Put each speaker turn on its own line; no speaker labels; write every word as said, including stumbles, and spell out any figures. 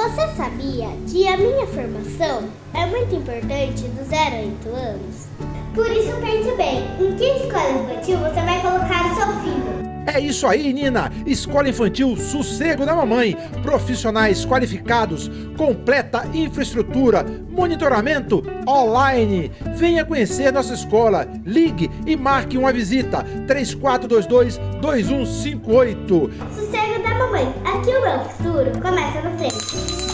Você sabia que a minha formação é muito importante dos zero a oito anos? Por isso pense bem, em que escola infantil você vai colocar o seu filho?
É isso aí, Nina! Escola Infantil Sossego da Mamãe. Profissionais qualificados, completa infraestrutura, monitoramento online. Venha conhecer nossa escola. Ligue e marque uma visita. três quatro dois dois, dois um cinco oito.
Sossego da Mamãe. Aqui o meu futuro começa no frente.